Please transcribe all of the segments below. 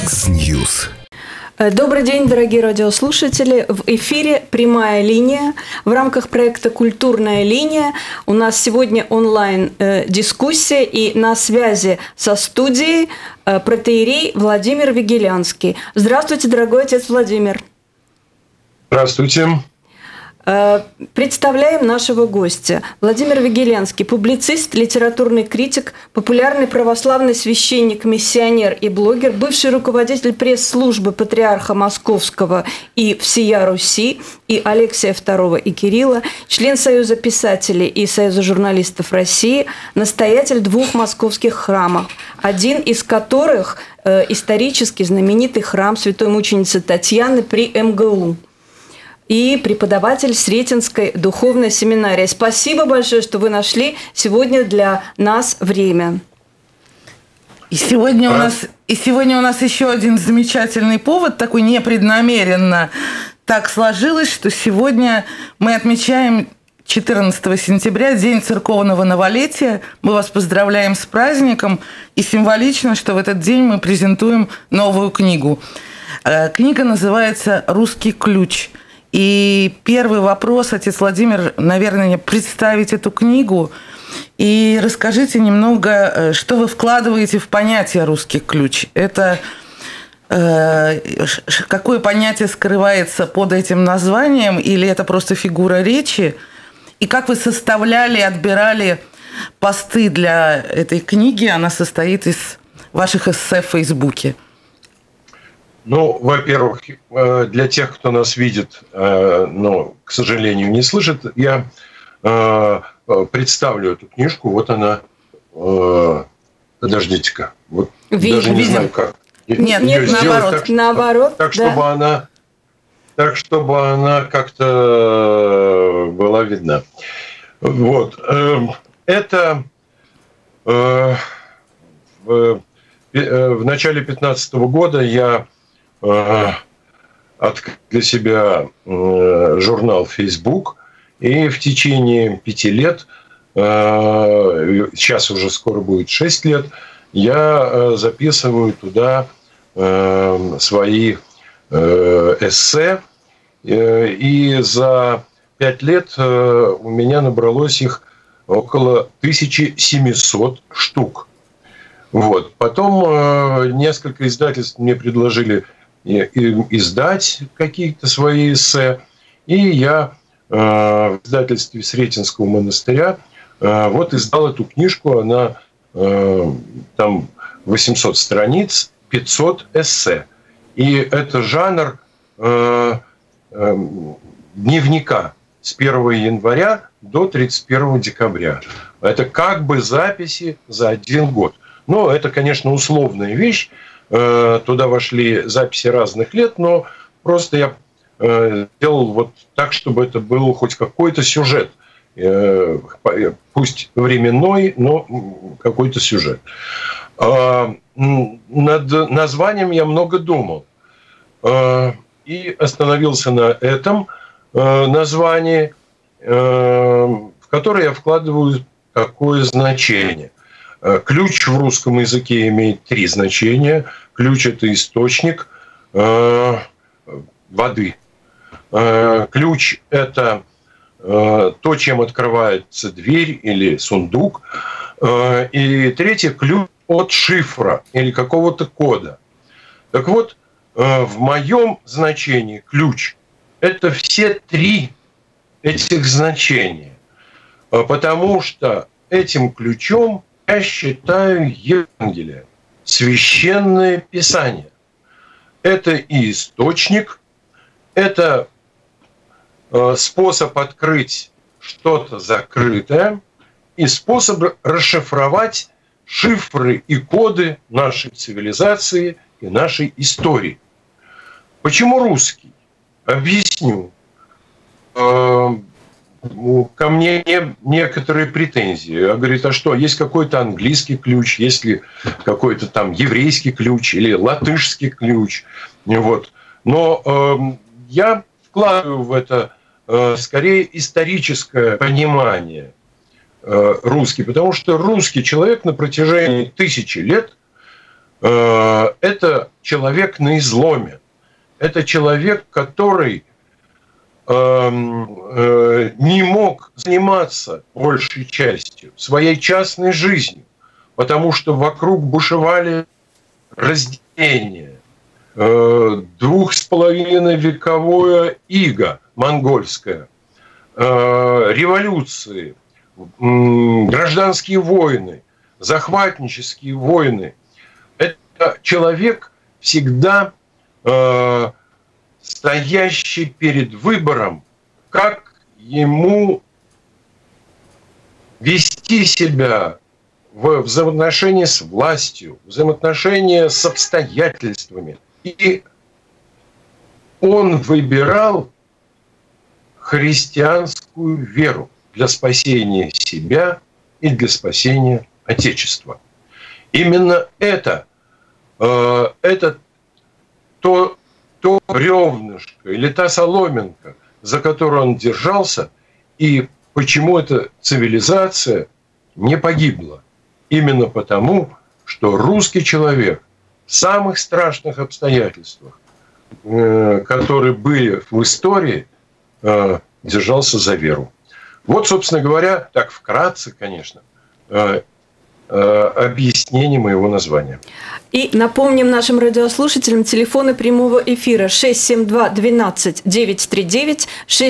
Яндекс.Ньюс. Добрый день, дорогие радиослушатели. В эфире «Прямая линия». В рамках проекта «Культурная линия» у нас сегодня онлайн-дискуссия, и на связи со студией протоиерей Владимир Вигелянский. Здравствуйте, дорогой отец Владимир. Здравствуйте. Представляем нашего гостя. Владимир Вигелянский, публицист, литературный критик, популярный православный священник, миссионер и блогер, бывший руководитель пресс-службы Патриарха Московского и всея Руси, и Алексия II и Кирилла, член Союза писателей и Союза журналистов России, настоятель 2 московских храмов, один из которых исторически знаменитый храм святой мученицы Татьяны при МГУ. И преподаватель Сретенской духовной семинарии. Спасибо большое, что вы нашли сегодня для нас время. И сегодня у нас еще один замечательный повод, такой непреднамеренно так сложилось, что сегодня мы отмечаем 14 сентября, День церковного новолетия. Мы вас поздравляем с праздником, и символично, что в этот день мы презентуем новую книгу. Книга называется «Русский ключ». И первый вопрос, отец Владимир, наверное, представить эту книгу и расскажите немного, что вы вкладываете в понятие «русский ключ». Это какое понятие скрывается под этим названием, или это просто фигура речи? И как вы составляли, отбирали посты для этой книги? Она состоит из ваших эссе в Фейсбуке. Ну, во-первых, для тех, кто нас видит, но, к сожалению, не слышит, я представлю эту книжку. Вот она. Подождите-ка. Вот даже не знаю, как. Нет, наоборот. Наоборот, так, чтобы она как-то была видна. Вот. Это в начале 2015 года я открыл для себя журнал Facebook, и в течение 5 лет, сейчас уже скоро будет 6 лет, я записываю туда свои эссе, и за 5 лет у меня набралось их около 1700 штук. Вот. Потом несколько издательств мне предложили издать какие-то свои эссе, и я в издательстве Сретенского монастыря вот издал эту книжку. Она там 800 страниц, 500 эссе. И это жанр дневника с 1 января до 31 декабря. Это как бы записи за 1 год. Но это, конечно, условная вещь. Туда вошли записи разных лет, но просто я делал вот так, чтобы это был хоть какой-то сюжет. Пусть временной, но какой-то сюжет. Над названием я много думал. И остановился на этом названии, в которое я вкладываю такое значение. Ключ в русском языке имеет 3 значения. Ключ – это источник воды. Ключ – это то, чем открывается дверь или сундук. И третье – ключ от шифра или какого-то кода. Так вот, в моем значении ключ – это все 3 этих значения. Потому что этим ключом я считаю Евангелие, священное писание. Это и источник, это способ открыть что-то закрытое и способ расшифровать шифры и коды нашей цивилизации и нашей истории. Почему русский? Объясню. Ко мне некоторые претензии. Я говорю, а что, есть какой-то английский ключ, есть ли какой-то там еврейский ключ или латышский ключ. Вот. Но я вкладываю в это скорее историческое понимание русский, потому что русский человек на протяжении 1000 лет это человек на изломе. Это человек, который не мог заниматься большей частью своей частной жизнью, потому что вокруг бушевали разделения, 2,5-вековое иго монгольское, революции, гражданские войны, захватнические войны. Это человек, всегда стоящий перед выбором, как ему вести себя в взаимоотношении с властью, взаимоотношения с обстоятельствами. И он выбирал христианскую веру для спасения себя и для спасения Отечества. Именно это то бревнышко или та соломинка, за которую он держался, и почему эта цивилизация не погибла. Именно потому, что русский человек в самых страшных обстоятельствах, которые были в истории, держался за веру. Вот, собственно говоря, так вкратце, конечно, объяснение моего названия. И напомним нашим радиослушателям телефоны прямого эфира 672-12-939,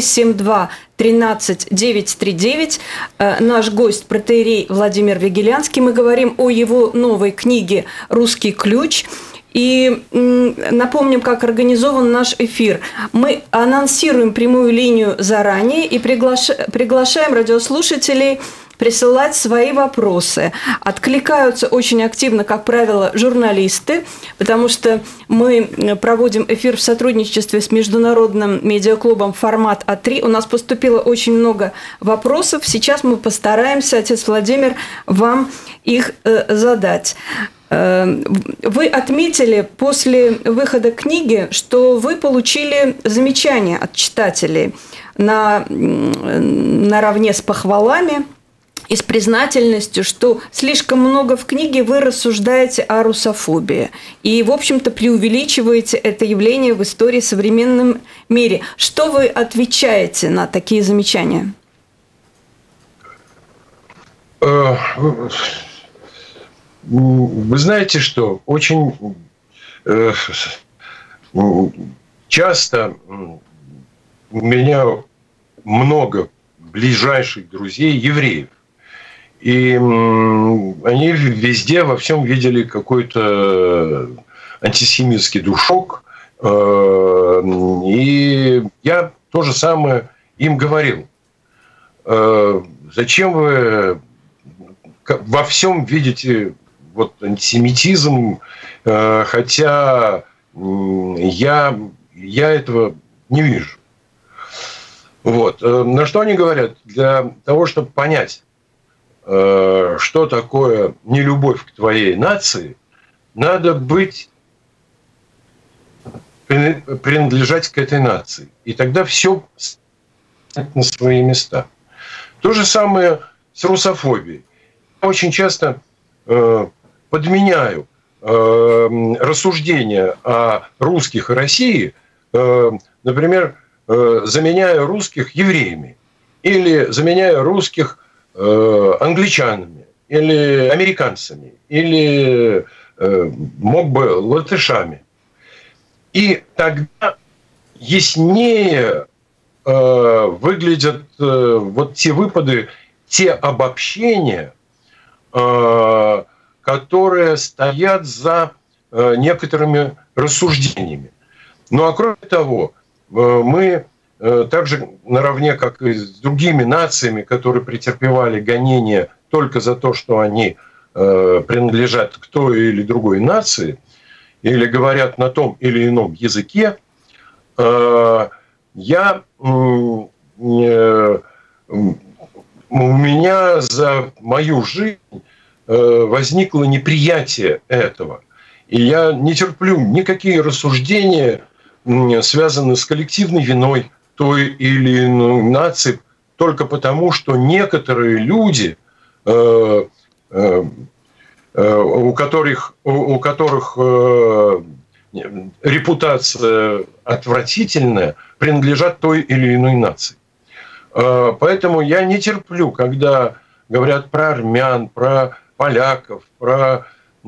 672-13-939. Наш гость протоиерей Владимир Вигелянский. Мы говорим о его новой книге «Русский ключ». И напомним, как организован наш эфир. Мы анонсируем прямую линию заранее и приглашаем радиослушателей присылать свои вопросы. Откликаются очень активно, как правило, журналисты, потому что мы проводим эфир в сотрудничестве с международным медиаклубом «Формат А3». У нас поступило очень много вопросов. Сейчас мы постараемся, отец Владимир, вам их задать. Вы отметили после выхода книги, что вы получили замечания от читателей наравне с похвалами и с признательностью, что слишком много в книге вы рассуждаете о русофобии. И, в общем-то, преувеличиваете это явление в истории в современном мире. Что вы отвечаете на такие замечания? Вы знаете, что очень часто у меня много ближайших друзей евреев. И они везде, во всем видели какой-то антисемитский душок. И я то же самое им говорил. Зачем вы во всем видите вот антисемитизм, хотя я этого не вижу. Вот. На что они говорят? Для того, чтобы понять, что такое нелюбовь к твоей нации, надо принадлежать к этой нации. И тогда все на свои места. То же самое с русофобией. Я очень часто подменяю рассуждения о русских и России, например, заменяя русских евреями, или заменяя русских англичанами, или американцами, или мог бы латышами. И тогда яснее выглядят вот те выпады, те обобщения, которые стоят за некоторыми рассуждениями. Ну а кроме того, мы также наравне, как и с другими нациями, которые претерпевали гонения только за то, что они принадлежат к той или другой нации, или говорят на том или ином языке, у меня за мою жизнь возникло неприятие этого. И я не терплю никакие рассуждения, связанные с коллективной виной той или иной нации, только потому, что некоторые люди у которых репутация отвратительная, принадлежат той или иной нации. Поэтому я не терплю, когда говорят про армян, про поляков, про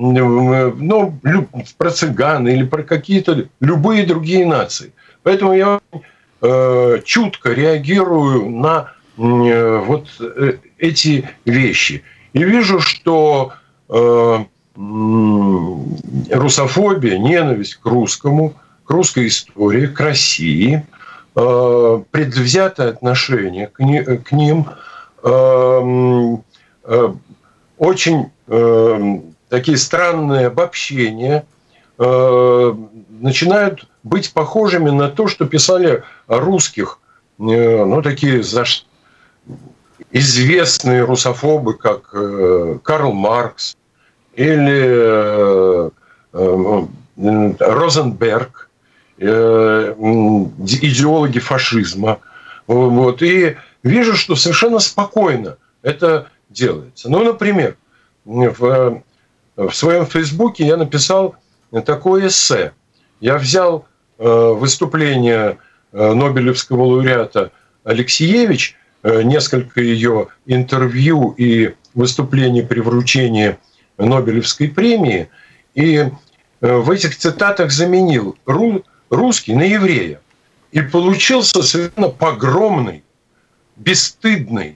цыган или про какие-то любые другие нации. Поэтому я чутко реагирую на вот эти вещи. И вижу, что русофобия, ненависть к русскому, к русской истории, к России, предвзятое отношение к ним, очень такие странные обобщения начинают быть похожими на то, что писали о русских, такие известные русофобы, как Карл Маркс или Розенберг, идеологи фашизма. Вот. И вижу, что совершенно спокойно это делается. Например, в своем Фейсбуке я написал такое эссе. Я взял выступление Нобелевского лауреата Алексиевич, несколько ее интервью и выступлений при вручении Нобелевской премии, и в этих цитатах заменил русский на еврея. И получился совершенно погромный, бесстыдное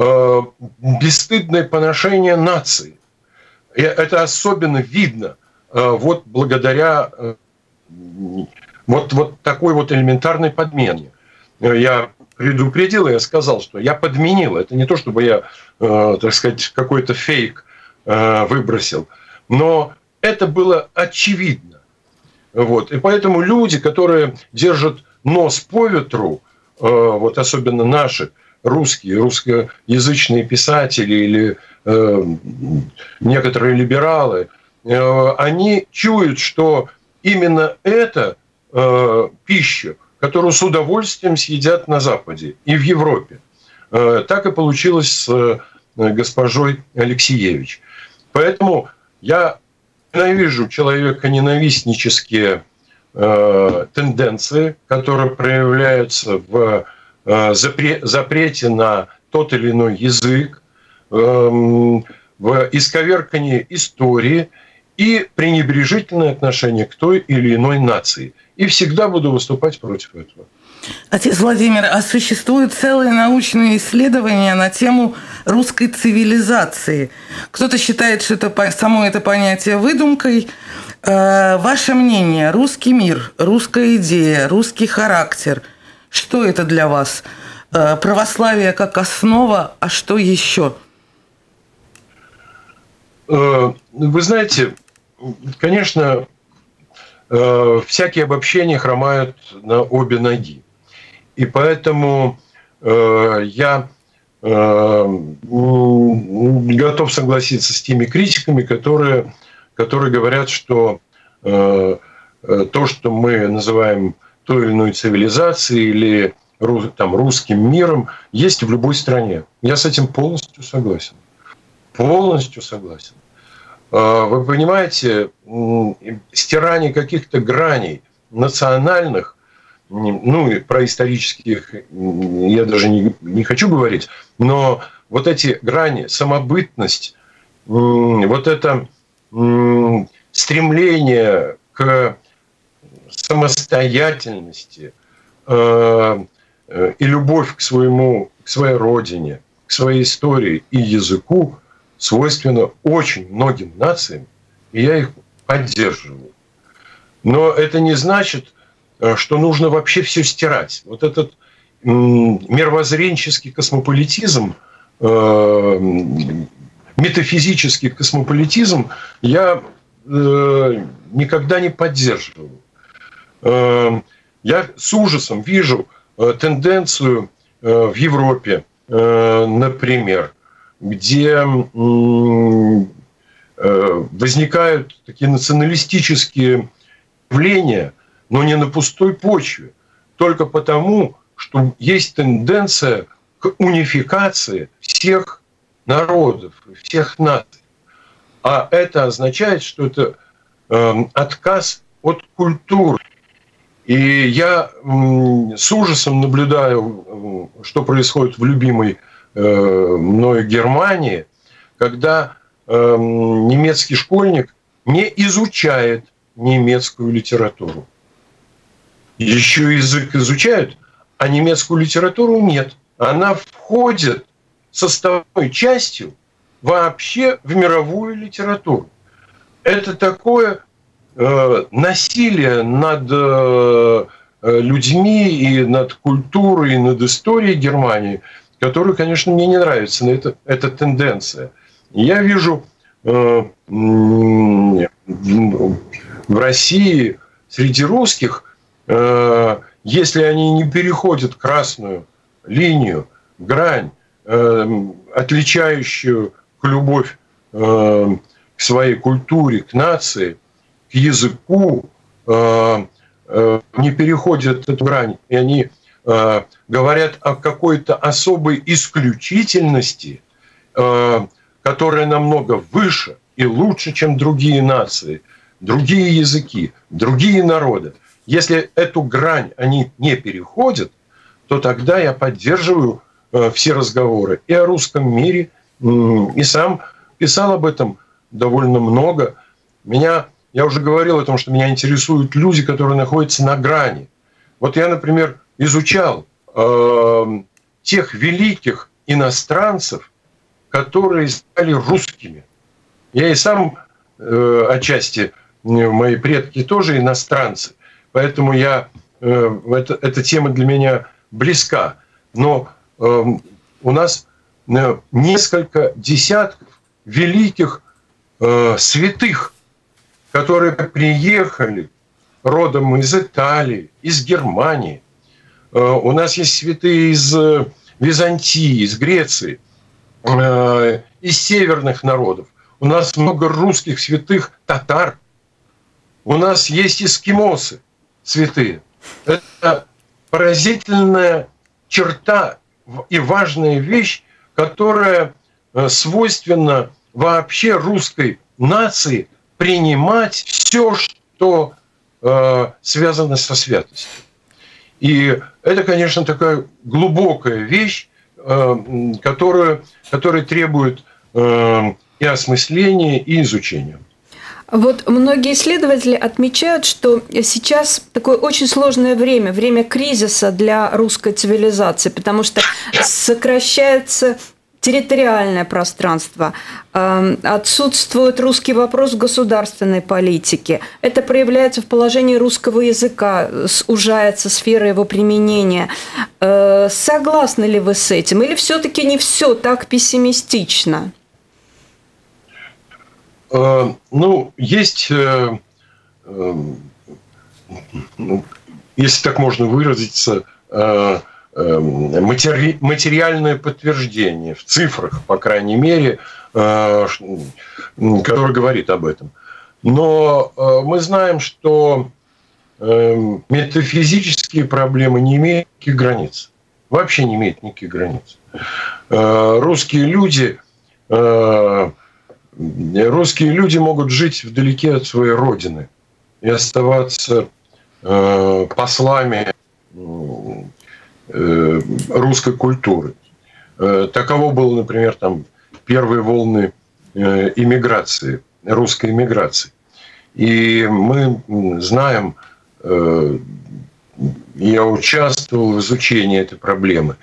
поношение нации. И это особенно видно вот благодаря вот такой вот элементарной подмене. Я предупредил, я сказал, что я подменил. Это не то, чтобы я, так сказать, какой-то фейк выбросил. Но это было очевидно. Вот. И поэтому люди, которые держат нос по ветру, вот особенно наши русские, русскоязычные писатели или некоторые либералы, они чуют, что именно это пища, которую с удовольствием съедят на Западе и в Европе. Так и получилось с госпожой Алексиевич. Поэтому я ненавижу человеконенавистнические тенденции, которые проявляются в запрете на тот или иной язык, в исковеркании истории и пренебрежительное отношение к той или иной нации. И всегда буду выступать против этого. Отец Владимир, а существуют целые научные исследования на тему русской цивилизации. Кто-то считает, что само это понятие выдумкой. Ваше мнение, русский мир, русская идея, русский характер, что это для вас? Православие как основа, а что еще? Вы знаете, конечно, всякие обобщения хромают на обе ноги. И поэтому я готов согласиться с теми критиками, которые говорят, что то, что мы называем той или иной цивилизацией или русским миром, есть в любой стране. Я с этим полностью согласен. Полностью согласен. Вы понимаете, стирание каких-то граней национальных, и про исторических я даже не хочу говорить, но вот эти грани, самобытность, вот это стремление к самостоятельности и любовь к своей родине, к своей истории и языку свойственно очень многим нациям, и я их поддерживаю. Но это не значит, что нужно вообще все стирать. Вот этот мировоззренческий космополитизм, метафизический космополитизм я никогда не поддерживаю. Я с ужасом вижу тенденцию в Европе, например, где возникают такие националистические явления, но не на пустой почве, только потому, что есть тенденция к унификации всех народов, всех наций. А это означает, что это отказ от культуры. И я с ужасом наблюдаю, что происходит в любимой мною Германии, когда немецкий школьник не изучает немецкую литературу. Еще язык изучают, а немецкую литературу нет. Она входит составной частью вообще в мировую литературу. Это такое насилие над людьми и над культурой, и над историей Германии, которую, конечно, мне не нравится, но это тенденция. Я вижу в России среди русских, если они не переходят красную линию, грань, отличающую любовь к своей культуре, к нации, к языку, не переходят эту грань, и они говорят о какой-то особой исключительности, которая намного выше и лучше, чем другие нации, другие языки, другие народы. Если эту грань они не переходят, то тогда я поддерживаю все разговоры и о русском мире, и сам писал об этом довольно много. Я уже говорил о том, что меня интересуют люди, которые находятся на грани. Вот я, например, изучал тех великих иностранцев, которые стали русскими. Я и сам отчасти, мои предки тоже иностранцы, поэтому эта тема для меня близка. Но у нас несколько десятков великих святых, которые приехали родом из Италии, из Германии. У нас есть святые из Византии, из Греции, из северных народов. У нас много русских святых татар. У нас есть эскимосы святые. Это поразительная черта и важная вещь, которая свойственна вообще русской нации принимать все, что связано со святостью. И это, конечно, такая глубокая вещь, которая требует и осмысления, и изучения. Вот многие исследователи отмечают, что сейчас такое очень сложное время, время кризиса для русской цивилизации, потому что сокращается территориальное пространство, отсутствует русский вопрос в государственной политике. Это проявляется в положении русского языка, сужается сфера его применения. Согласны ли вы с этим? Или все-таки не все так пессимистично? Есть, если так можно выразиться, материальное подтверждение в цифрах, по крайней мере, которое говорит об этом. Но мы знаем, что метафизические проблемы не имеют никаких границ. Вообще не имеют никаких границ. Русские люди могут жить вдалеке от своей родины и оставаться послами русской культуры. Таково было, например, там первые волны иммиграции, русской иммиграции. И мы знаем, я участвовал в изучении этой проблемы.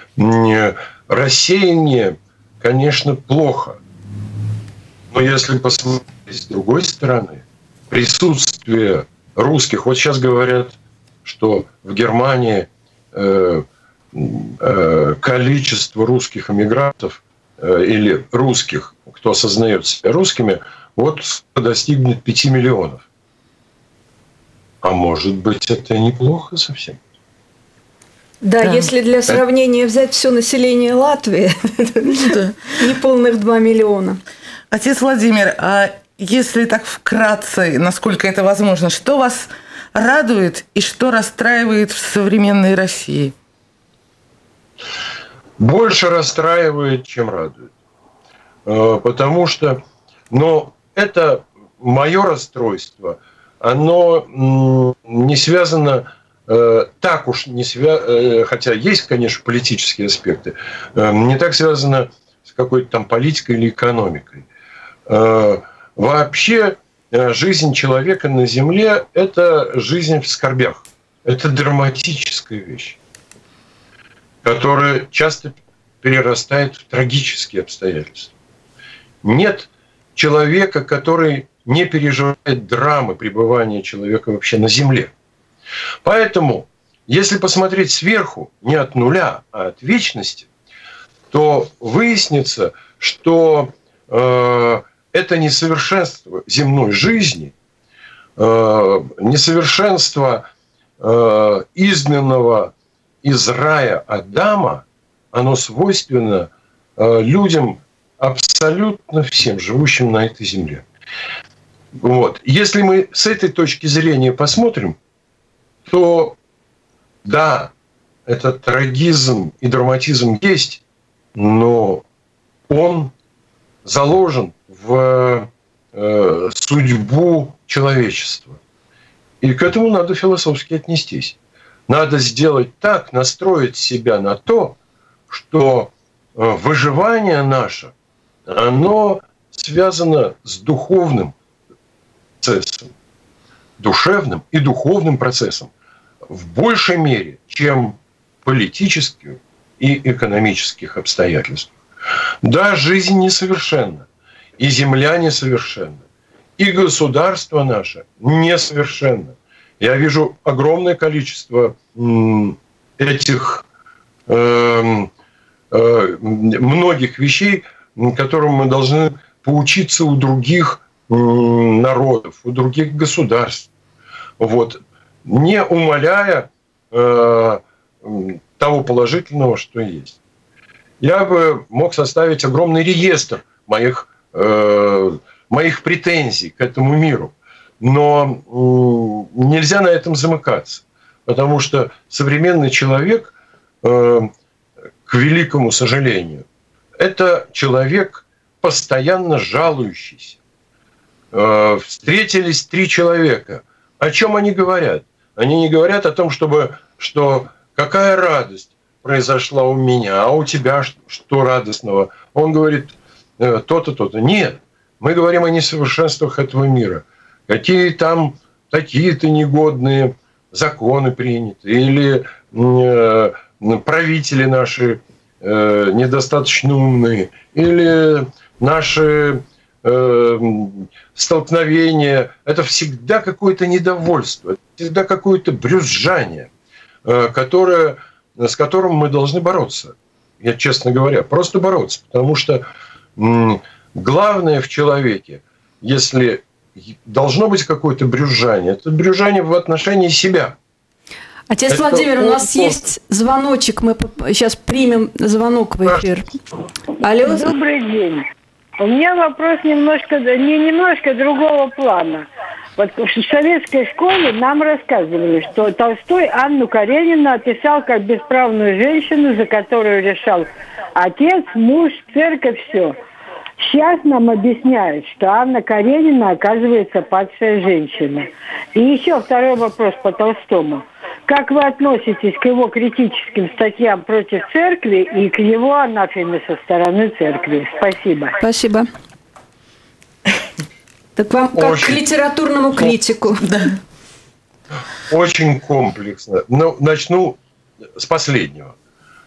Рассеяние, конечно, плохо. Но если посмотреть с другой стороны, присутствие русских, вот сейчас говорят, что в Германии количество русских эмигрантов или русских, кто осознает себя русскими, вот достигнет 5 миллионов. А может быть, это неплохо совсем? Да, если для сравнения взять все население Латвии, неполных 2 миллиона. Отец Владимир, а если так вкратце, насколько это возможно, что вас радует и что расстраивает в современной России? Больше расстраивает, чем радует. Потому что, это мое расстройство, оно не связано, так уж не связано, хотя есть, конечно, политические аспекты, не так связано с какой-то там политикой или экономикой. Вообще жизнь человека на Земле – это жизнь в скорбях. Это драматическая вещь, которая часто перерастает в трагические обстоятельства. Нет человека, который не переживает драмы пребывания человека вообще на Земле. Поэтому, если посмотреть сверху, не от нуля, а от вечности, то выяснится, что это несовершенство земной жизни, несовершенство изгнанного из рая Адама, оно свойственно людям абсолютно всем, живущим на этой земле. Вот. Если мы с этой точки зрения посмотрим, то да, этот трагизм и драматизм есть, но он заложен в судьбу человечества. И к этому надо философски отнестись. Надо сделать так, настроить себя на то, что выживание наше, оно связано с духовным процессом, душевным и духовным процессом в большей мере, чем политических и экономических обстоятельств. Да, жизнь несовершенна, и земля несовершенна, и государство наше несовершенно. Я вижу огромное количество этих многих вещей, которым мы должны поучиться у других народов, у других государств. Вот. Не умаляя того положительного, что есть. Я бы мог составить огромный реестр моих претензий к этому миру. Но нельзя на этом замыкаться. Потому что современный человек, к великому сожалению, это человек, постоянно жалующийся. Встретились 3 человека. О чем они говорят? Они не говорят о том, что какая радость произошла у меня, а у тебя что радостного? Он говорит то-то, то-то. Нет, мы говорим о несовершенствах этого мира. Какие там такие-то негодные законы приняты, или правители наши недостаточно умные, или наши столкновения. Это всегда какое-то недовольство, всегда какое-то брюзжание, с которым мы должны бороться. Я, честно говоря, просто бороться. Потому что главное в человеке, если должно быть какое-то брюзжание, это брюзжание в отношении себя. Отец это Владимир, у нас есть звоночек. Мы сейчас примем звонок в эфир. Алло. Добрый день. У меня вопрос немножко другого плана. Вот в советской школе нам рассказывали, что Толстой Анну Каренину описал как бесправную женщину, за которую решал отец, муж, церковь, все. Сейчас нам объясняют, что Анна Каренина, оказывается, падшая женщина. И еще второй вопрос по Толстому. Как вы относитесь к его критическим статьям против церкви и к его анафеме со стороны церкви? Спасибо. Спасибо. Так вам как к литературному критику. Очень комплексно. Ну, начну с последнего.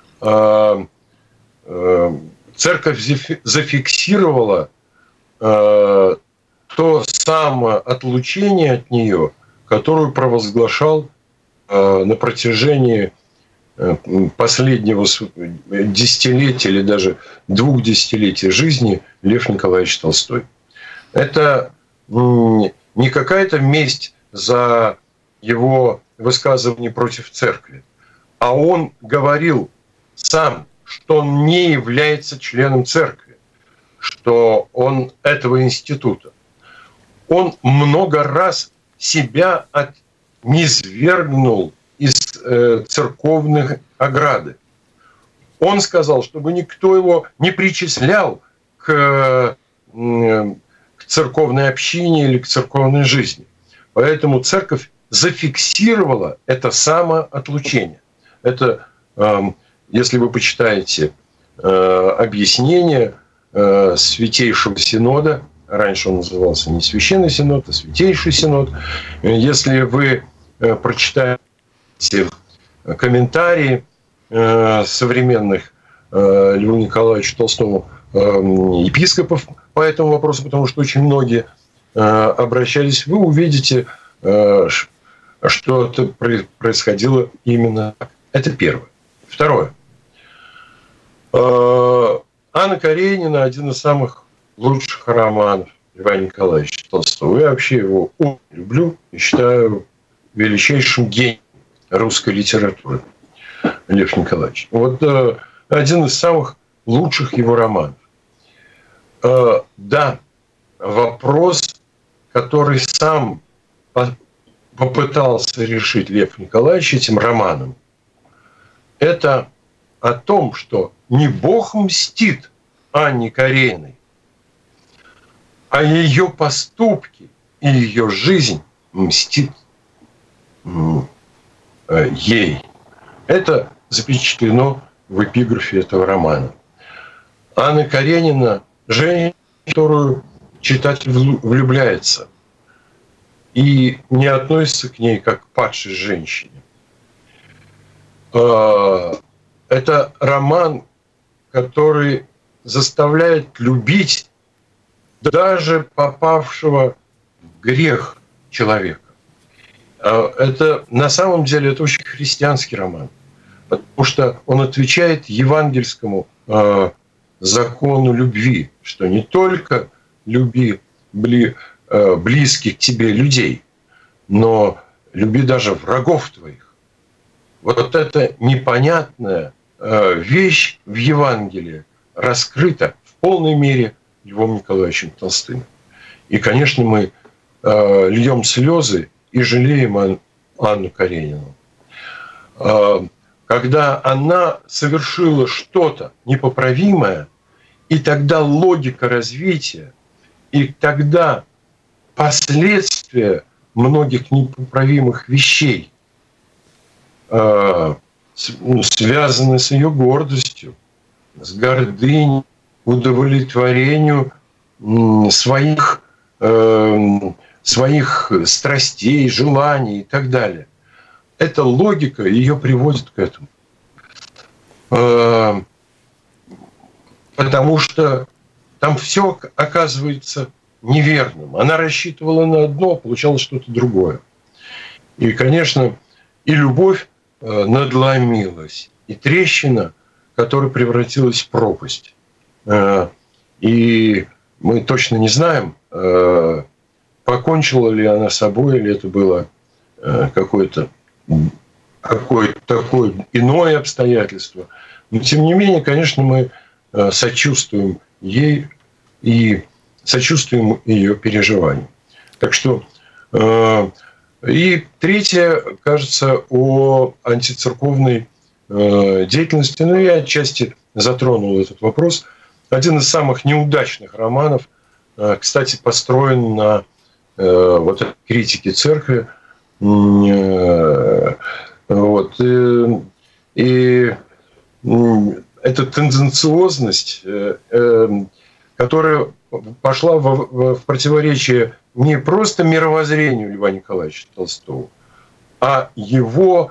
Церковь зафиксировала то самоотлучение от нее, которую провозглашал на протяжении последнего десятилетия или даже 2 десятилетий жизни Лев Николаевич Толстой. Это не какая-то месть за его высказывание против церкви, а он говорил сам, что он не является членом церкви, что он этого института. Он много раз себя низвергнул из церковных ограды. Он сказал, чтобы никто его не причислял к к церковной общине или к церковной жизни. Поэтому церковь зафиксировала это самоотлучение. Это, если вы почитаете объяснение Святейшего Синода, раньше он назывался не Священный Синод, а Святейший Синод, если вы прочитаете комментарии современных Льву Николаевичу Толстому епископов по этому вопросу, потому что очень многие обращались, вы увидите, что это происходило именно так. Это первое. Второе. Анна Каренина – один из самых лучших романов Льва Николаевича Толстого. Я вообще его очень люблю и считаю величайшим гением русской литературы. Лев Николаевич. Вот один из самых лучших его романов. Да, вопрос, который сам попытался решить Лев Николаевич этим романом, это о том, что не Бог мстит Анне Карениной, а ее поступки и ее жизнь мстит ей. Это запечатлено в эпиграфе этого романа. Анна Каренина – женщина, в которую читатель влюбляется и не относится к ней как к падшей женщине. Это роман, который заставляет любить даже попавшего в грех человека. Это на самом деле это очень христианский роман, потому что он отвечает евангельскому закону любви, что не только люби близких к тебе людей, но люби даже врагов твоих. Вот эта непонятная вещь в Евангелии раскрыта в полной мере Львом Николаевичем Толстым. И, конечно, мы льем слезы и жалеем Анну Каренину. Когда она совершила что-то непоправимое, и тогда логика развития, и тогда последствия многих непоправимых вещей связаны с ее гордостью, с гордыней, удовлетворению своих страстей, желаний и так далее. Эта логика ее приводит к этому. Потому что там все оказывается неверным. Она рассчитывала на одно, а получалось что-то другое. И, конечно, и любовь надломилась, и трещина, которая превратилась в пропасть. И мы точно не знаем, покончила ли она с собой, или это было какое-то такое иное обстоятельство. Но, тем не менее, конечно, мы сочувствуем ей и сочувствуем ее переживаниям. Так что... И третье, кажется, о антицерковной деятельности. Ну, я отчасти затронул этот вопрос. Один из самых неудачных романов, кстати, построен на вот этой критике церкви. Вот. И эта тенденциозность, которая пошла в противоречие не просто мировоззрению Льва Николаевича Толстого, а его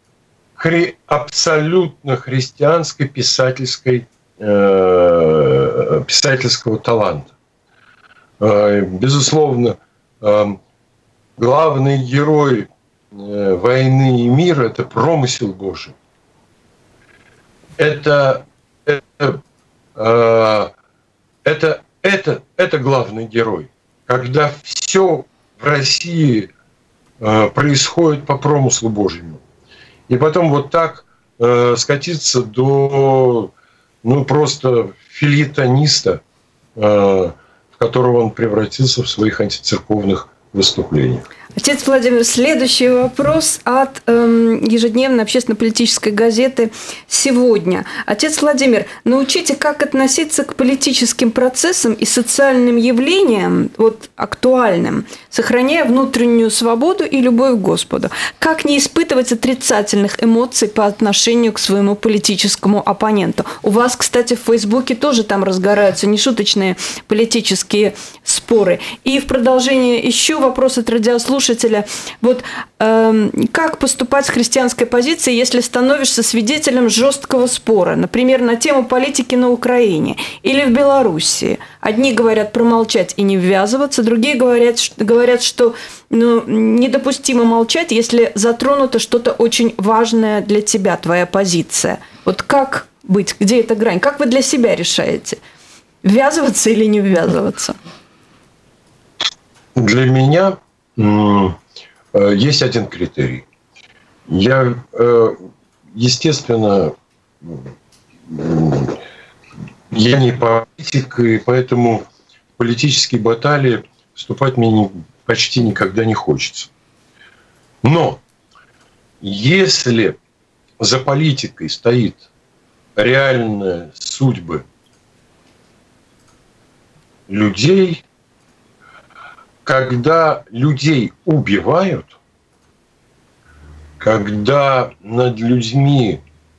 абсолютно христианской писательского таланта. Безусловно, главный герой «Войны и мира» – это промысел Божий. Это главный герой. Когда все в России происходит по промыслу Божьему. И потом вот так скатиться до просто фельетониста, в которого он превратился в своих антицерковных выступлениях. Отец Владимир, следующий вопрос от ежедневной общественно-политической газеты «Сегодня». Отец Владимир, научите, как относиться к политическим процессам и социальным явлениям, вот актуальным, сохраняя внутреннюю свободу и любовь к Господу. Как не испытывать отрицательных эмоций по отношению к своему политическому оппоненту? У вас, кстати, в Фейсбуке тоже там разгораются нешуточные политические споры. И в продолжение еще вопрос от радиослушателя. Вот как поступать с христианской позицией, если становишься свидетелем жесткого спора, например, на тему политики на Украине или в Белоруссии? Одни говорят промолчать и не ввязываться, другие говорят, что недопустимо молчать, если затронуто что-то очень важное для тебя, твоя позиция. Вот как быть? Где эта грань? Как вы для себя решаете? Ввязываться или не ввязываться? Для меня есть один критерий. Я, естественно, я не политик, и поэтому в политические баталии вступать мне почти никогда не хочется. Но если за политикой стоит реальная судьба людей, когда людей убивают, когда над людьми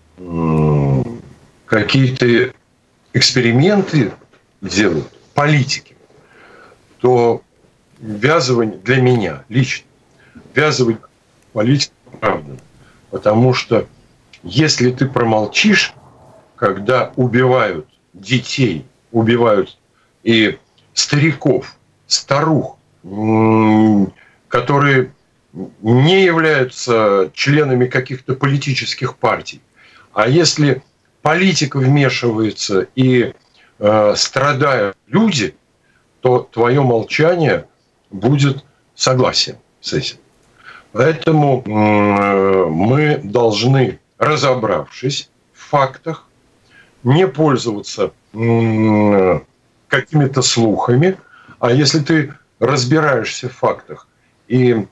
какие-то эксперименты делают, политики, то ввязывание для меня лично, ввязывать политику оправдано. Потому что если ты промолчишь, когда убивают детей, убивают и стариков, старух, которые не являются членами каких-то политических партий. А если политика вмешивается и страдают люди, то твое молчание будет согласием с этим. Поэтому мы должны, разобравшись в фактах, не пользоваться какими-то слухами, а если ты разбираешься в фактах и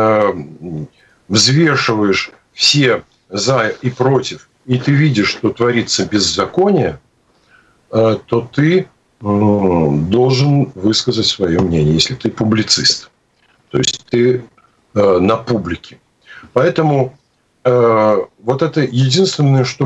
взвешиваешь все за и против, и ты видишь, что творится беззаконие, то ты должен высказать свое мнение, если ты публицист. То есть ты на публике. Поэтому вот это единственное, что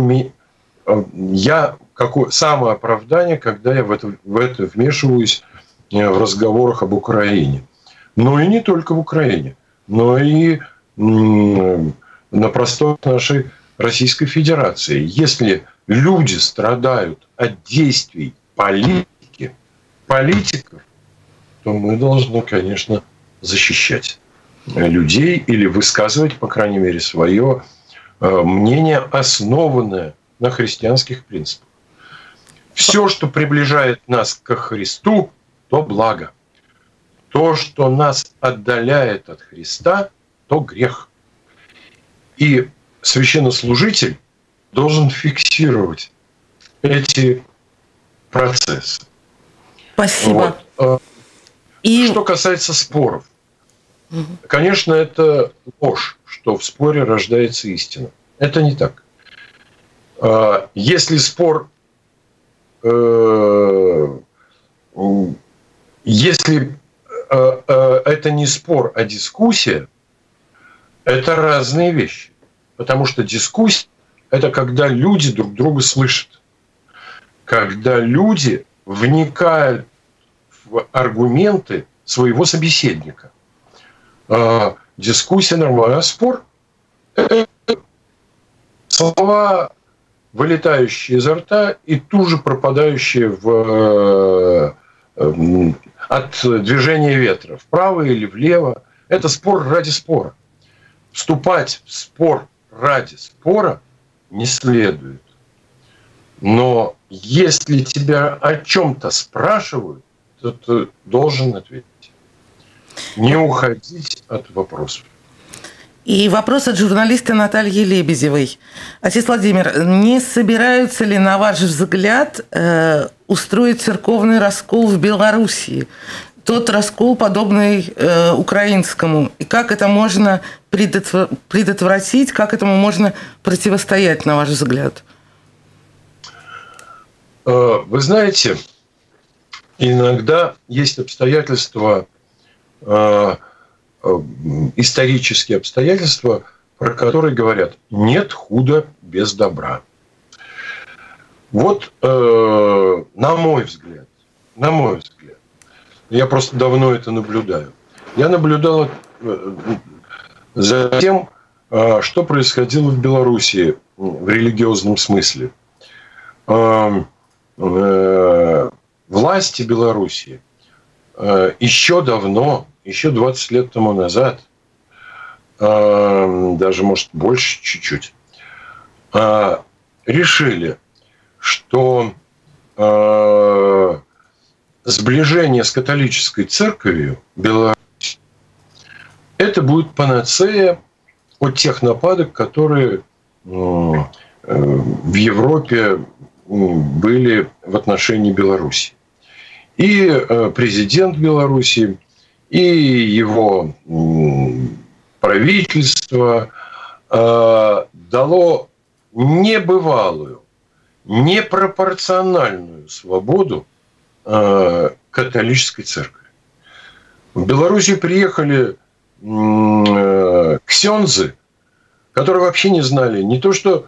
самое оправдание, когда я в это вмешиваюсь в разговорах об Украине. Но и не только в Украине, но и на просторах нашей Российской Федерации. Если люди страдают от действий политиков, то мы должны, конечно, защищать людей или высказывать, по крайней мере, свое мнение, основанное на христианских принципах. Все, что приближает нас к Христу, то благо. То, что нас отдаляет от Христа, то грех. И священнослужитель должен фиксировать эти процессы. Спасибо. Вот. Что касается споров. Конечно, это ложь, что в споре рождается истина. Это не так. Если спор... Если это не спор, а дискуссия, это разные вещи. Потому что дискуссия – это когда люди друг друга слышат. Когда люди вникают в аргументы своего собеседника. Дискуссия нормальная, а спор – это слова, вылетающие изо рта и тут же пропадающие от движения ветра, вправо или влево. Это спор ради спора. Вступать в спор ради спора не следует. Но если тебя о чем-то спрашивают, то ты должен ответить. Не уходить от вопросов. И вопрос от журналиста Натальи Лебедевой. Отец Владимир, не собираются ли, на ваш взгляд, устроить церковный раскол в Белоруссии? тот раскол, подобный украинскому, и как это можно предотвратить, как этому можно противостоять, на ваш взгляд? Вы знаете, иногда есть обстоятельства, исторические обстоятельства, про которые говорят: нет худа без добра. Вот, на мой взгляд, я просто давно это наблюдаю. Я наблюдал за тем, что происходило в Белоруссии в религиозном смысле. Власти Белоруссии еще давно, еще 20 лет тому назад, даже, может, больше чуть-чуть, решили, что сближение с католической церковью Беларуси – это будет панацея от тех нападок, которые в Европе были в отношении Беларуси. И президент Беларуси, и его правительство дало небывалую, непропорциональную свободу католической церкви. В Белоруссию приехали ксензы, которые вообще не знали не то что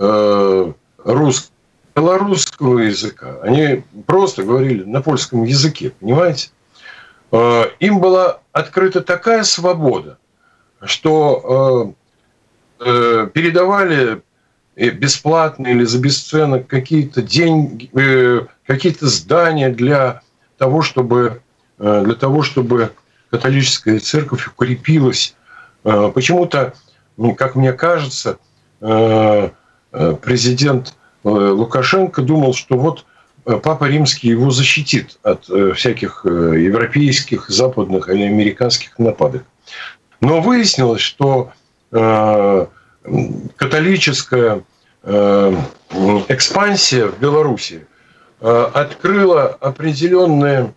белорусского языка, они просто говорили на польском языке, понимаете? Им была открыта такая свобода, что передавали бесплатно или за бесценок какие-то деньги, какие-то здания для того, чтобы католическая церковь укрепилась. Почему-то, как мне кажется, президент Лукашенко думал, что вот Папа Римский его защитит от всяких европейских, западных или американских нападок. Но выяснилось, что католическая экспансия в Беларуси открыла определенные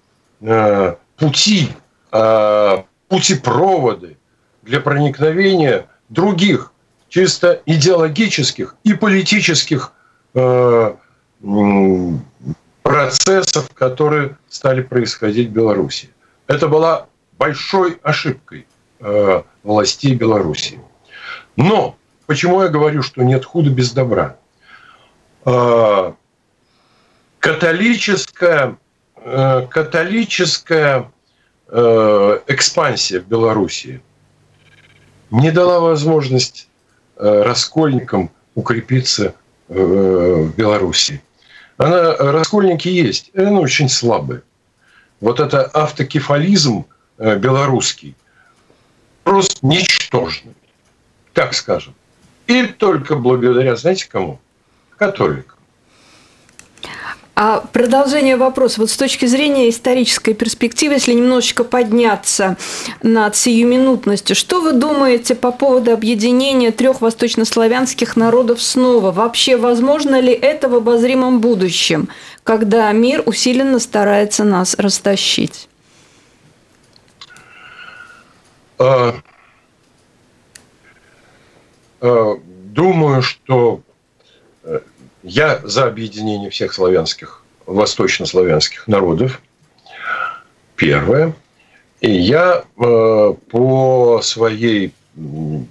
путепроводы для проникновения других чисто идеологических и политических процессов, которые стали происходить в Беларуси. Это была большой ошибкой властей Беларуси. Но почему я говорю, что нет худа без добра? Католическая экспансия в Беларуси не дала возможность раскольникам укрепиться в Беларуси. Раскольники есть, и они очень слабые. Вот это автокефализм белорусский просто ничтожный, так скажем. И только благодаря, знаете кому? Католикам. А продолжение вопроса. Вот с точки зрения исторической перспективы, если немножечко подняться над сиюминутностью, что вы думаете по поводу объединения 3 восточнославянских народов снова? Вообще, возможно ли это в обозримом будущем, когда мир усиленно старается нас растащить? Думаю, что я за объединение всех славянских, восточнославянских народов. Первое. И я по своему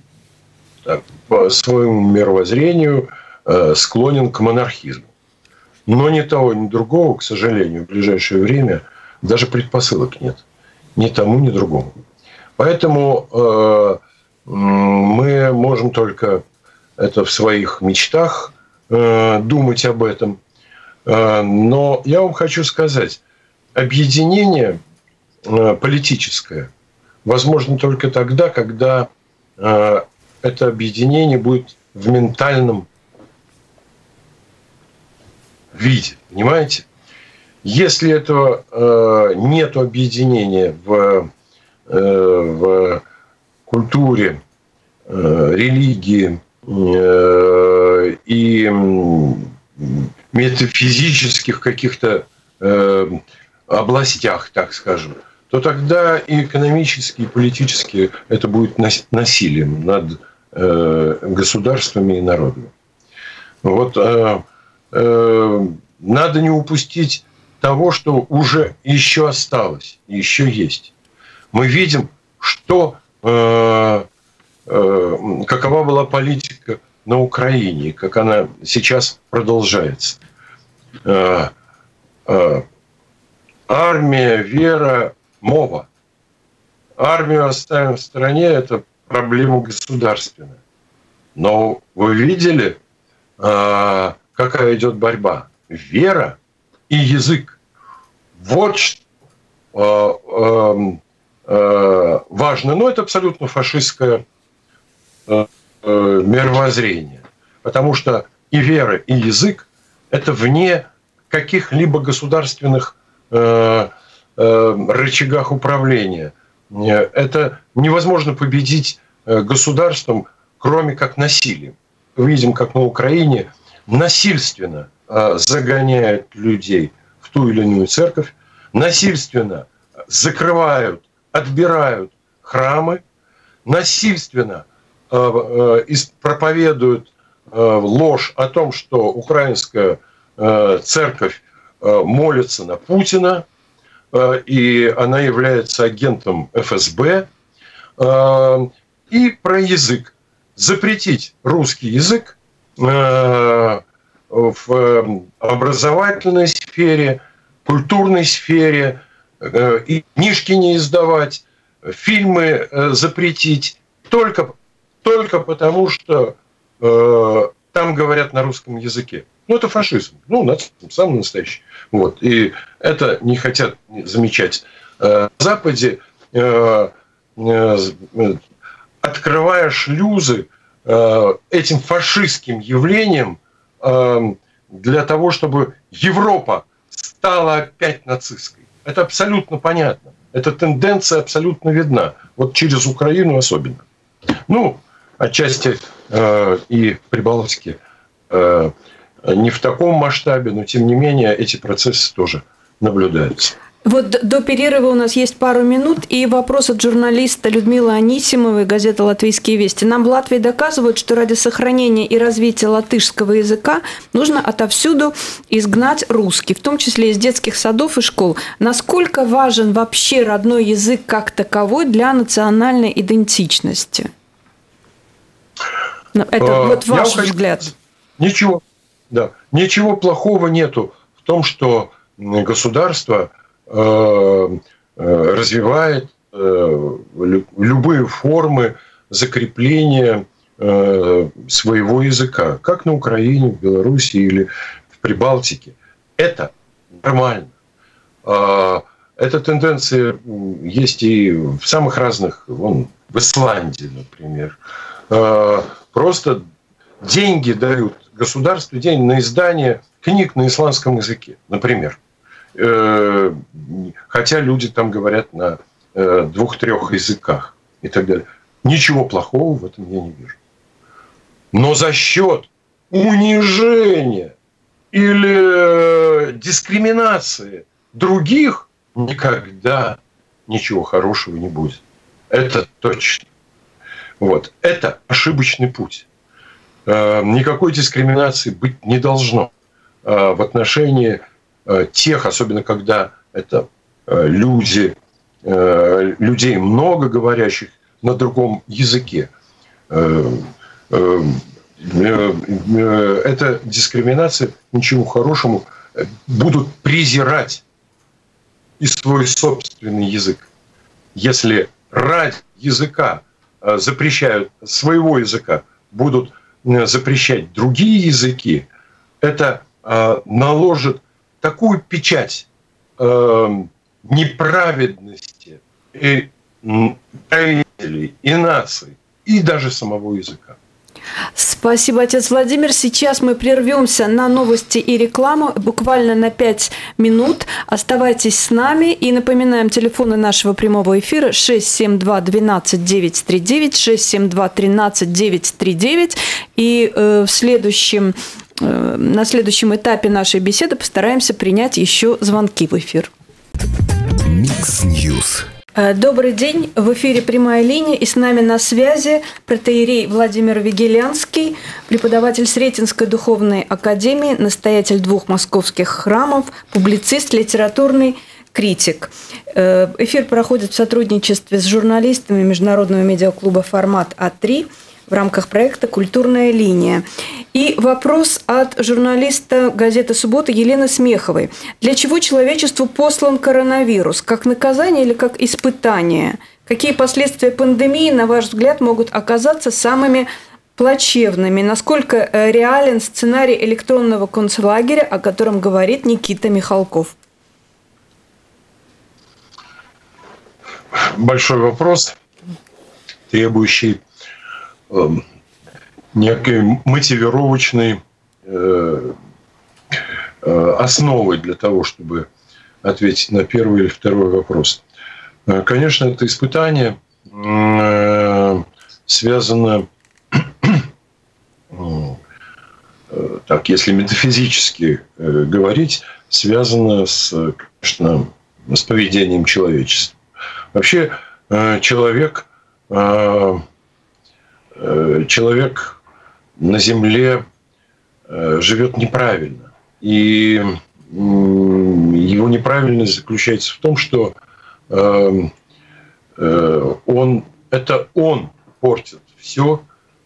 мировоззрению склонен к монархизму. Но ни того, ни другого, к сожалению, в ближайшее время даже предпосылок нет. Ни тому, ни другому. Поэтому мы можем только это в своих мечтах думать об этом. Но я вам хочу сказать, объединение политическое возможно только тогда, когда это объединение будет в ментальном виде. Понимаете? Если этого нет объединения в культуре, религии и метафизических каких-то областях, так скажем, то тогда и экономически, и политически это будет насилием над государствами и народами. Вот надо не упустить того, что уже еще осталось, еще есть. Мы видим, что какова была политика на Украине, как она сейчас продолжается. Армия, вера, мова. Армию оставим в стороне, это проблема государственная. Но вы видели, какая идет борьба? Вера и язык. Вот что важно. Но это абсолютно фашистское мировоззрение. Потому что и вера, и язык – это вне каких-либо государственных рычагах управления. Это невозможно победить государством, кроме как насилием. Мы видим, как на Украине насильственно загоняют людей в ту или иную церковь, насильственно закрывают, отбирают храмы, насильственно проповедуют ложь о том, что украинская церковь молится на Путина, и она является агентом ФСБ. И про язык. Запретить русский язык в образовательной сфере, культурной сфере, и книжки не издавать, фильмы запретить только потому, что там говорят на русском языке. Ну, это фашизм. Ну, нацизм, самый настоящий. Вот. И это не хотят замечать на Западе, открывая шлюзы этим фашистским явлением для того, чтобы Европа стала опять нацистской. Это абсолютно понятно. Эта тенденция абсолютно видна. Вот через Украину особенно. Ну, отчасти и Прибалтике не в таком масштабе, но тем не менее эти процессы тоже наблюдаются. Вот до перерыва у нас есть пару минут, и вопрос от журналиста Людмилы Анисимовой, газета «Латвийские вести». Нам в Латвии доказывают, что ради сохранения и развития латышского языка нужно отовсюду изгнать русский, в том числе из детских садов и школ. Насколько важен вообще родной язык как таковой для национальной идентичности? Это вот ваш взгляд. Ничего плохого нету в том, что государство развивает любые формы закрепления своего языка, как на Украине, в Беларуси или в Прибалтике. Это нормально. Эта тенденция есть и в самых разных, в Исландии, например. Просто деньги дают государству, деньги на издание книг на исландском языке, например. Хотя люди там говорят на 2-3 языках и так далее. Ничего плохого в этом я не вижу. Но за счет унижения или дискриминации других никогда ничего хорошего не будет. Это точно. Вот. Это ошибочный путь. Никакой дискриминации быть не должно в отношении тех, особенно когда это людей много говорящих на другом языке. Эта дискриминация ничему хорошему, будут презирать и свой собственный язык. Если ради языка запрещают, своего языка будут запрещать другие языки, это наложит такую печать неправедности и правителей, и наций, и даже самого языка. Спасибо, отец Владимир. Сейчас мы прервемся на новости и рекламу, буквально на 5 минут. Оставайтесь с нами и напоминаем телефоны нашего прямого эфира 672 12 939, 672 13 939. И на следующем этапе нашей беседы постараемся принять еще звонки в эфир. Микс Ньюс. Добрый день, в эфире «Прямая линия», и с нами на связи протоиерей Владимир Вигелянский, преподаватель Сретенской духовной академии, настоятель 2 московских храмов, публицист, литературный критик. Эфир проходит в сотрудничестве с журналистами Международного медиаклуба «Формат А3» в рамках проекта «Культурная линия». И вопрос от журналиста газеты «Суббота» Елены Смеховой. Для чего человечеству послан коронавирус? Как наказание или как испытание? Какие последствия пандемии, на ваш взгляд, могут оказаться самыми плачевными? Насколько реален сценарий электронного концлагеря, о котором говорит Никита Михалков? Большой вопрос, требующий некой мотивировочной основой для того, чтобы ответить на первый или второй вопрос. Конечно, это испытание связано, так, если метафизически говорить, связано конечно, с поведением человечества. Вообще человек на Земле живет неправильно. И его неправильность заключается в том, что он портит все,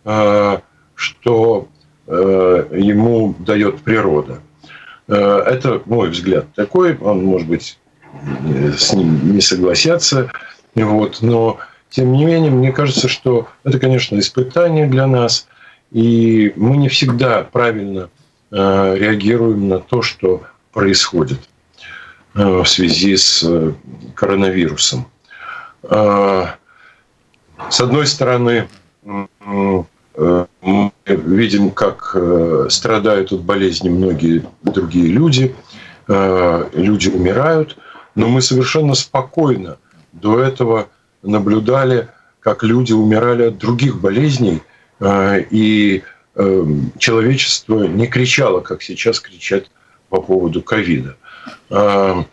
что ему дает природа. Это мой взгляд такой, он, может быть, с ним не согласятся, но тем не менее, мне кажется, что это, конечно, испытание для нас, и мы не всегда правильно реагируем на то, что происходит в связи с коронавирусом. С одной стороны, мы видим, как страдают от болезни многие другие люди, люди умирают, но мы совершенно спокойно до этого наблюдали, как люди умирали от других болезней, и человечество не кричало, как сейчас кричат по поводу ковида. По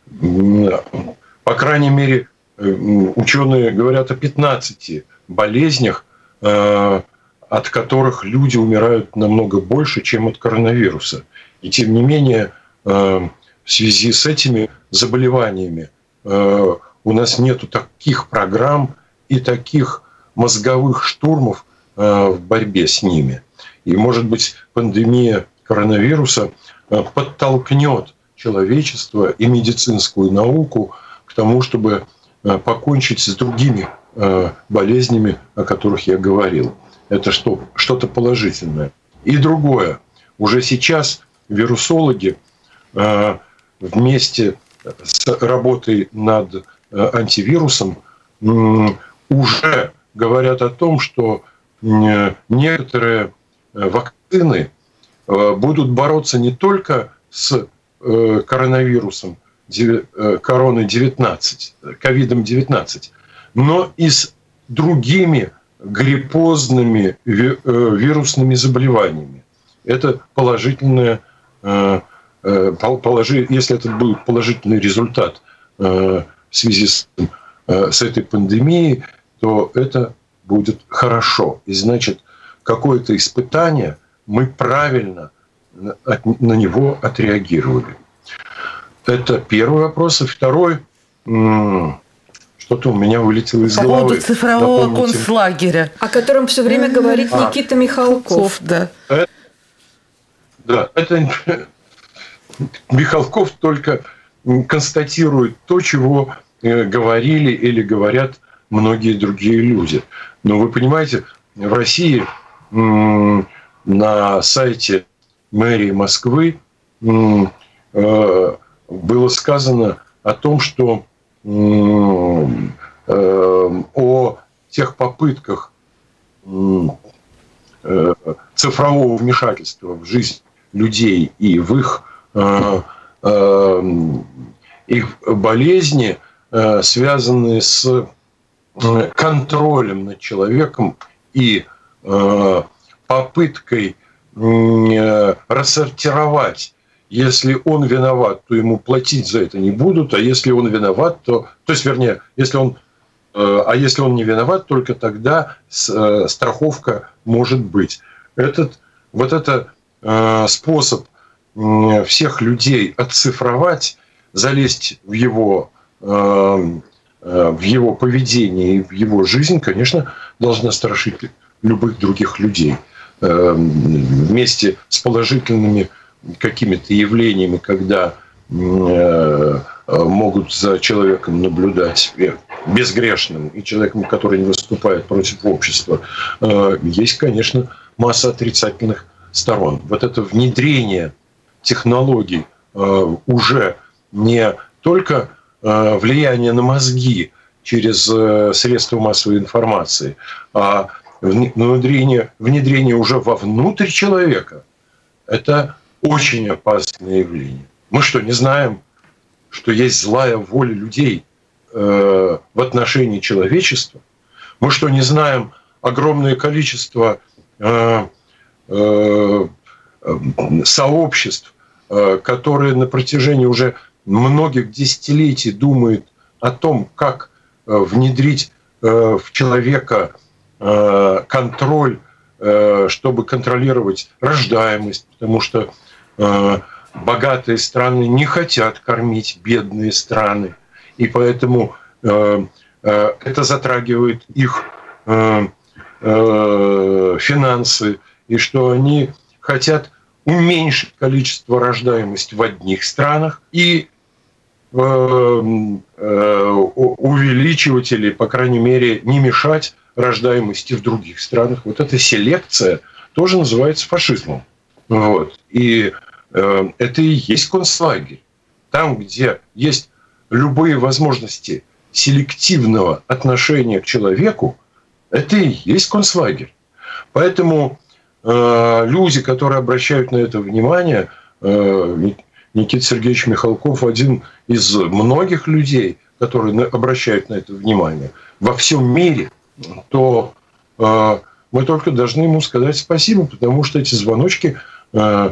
крайней мере, ученые говорят о 15 болезнях, от которых люди умирают намного больше, чем от коронавируса. И тем не менее, в связи с этими заболеваниями у нас нету таких программ и таких мозговых штурмов в борьбе с ними. И, может быть, пандемия коронавируса подтолкнет человечество и медицинскую науку к тому, чтобы покончить с другими болезнями, о которых я говорил. Это что-то положительное. И другое. Уже сейчас вирусологи вместе с работой над антивирусом уже говорят о том, что некоторые вакцины будут бороться не только с коронавирусом, короной-19, ковидом-19, но и с другими гриппозными вирусными заболеваниями. Это положительное, если это будет положительный результат в связи с этой пандемией, то это будет хорошо. И значит, какое-то испытание мы правильно на него отреагировали. Это первый вопрос. И второй, что-то у меня вылетело из головы. По поводу цифрового концлагеря. О котором все время говорит Никита Михалков. Да. Это Михалков только констатирует то, чего говорили или говорят многие другие люди. Но вы понимаете, в России на сайте мэрии Москвы было сказано о том, что о тех попытках цифрового вмешательства в жизнь людей и в их болезни, связанные с контролем над человеком и попыткой рассортировать если он виноват, то ему платить за это не будут, а если он виноват, то есть, вернее, если он не виноват, только тогда страховка может быть. Это способ всех людей отцифровать, залезть в его поведение и в его жизнь, конечно, должна страшить любых других людей. Вместе с положительными какими-то явлениями, когда могут за человеком наблюдать безгрешным и человеком, который не выступает против общества, есть, конечно, масса отрицательных сторон. Вот это внедрение технологий уже не только влияние на мозги через средства массовой информации, а внедрение уже вовнутрь человека – это очень опасное явление. Мы что, не знаем, что есть злая воля людей в отношении человечества? Мы что, не знаем огромное количество сообществ, которые на протяжении уже многих десятилетий думают о том, как внедрить в человека контроль, чтобы контролировать рождаемость, потому что богатые страны не хотят кормить бедные страны, и поэтому это затрагивает их финансы, и что они хотят уменьшить количество рождаемости в одних странах и увеличивать или, по крайней мере, не мешать рождаемости в других странах. Вот эта селекция тоже называется фашизмом. Вот. И это и есть концлагерь. Там, где есть любые возможности селективного отношения к человеку, это и есть концлагерь. Поэтому люди, которые обращают на это внимание, Никита Сергеевич Михалков один из многих людей, которые обращают на это внимание во всем мире, то мы только должны ему сказать спасибо, потому что эти звоночки для